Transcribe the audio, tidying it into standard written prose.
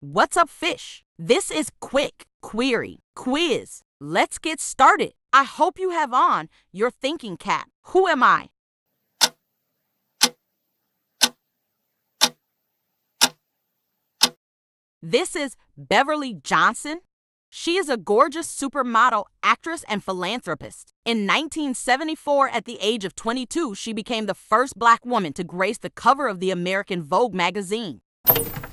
What's up, fish? This is Quick Query Quiz. Let's get started. I hope you have on your thinking cap. Who am I? This is Beverly Johnson. She is a gorgeous supermodel, actress, and philanthropist. In 1974, at the age of 22, she became the first Black woman to grace the cover of the American Vogue magazine.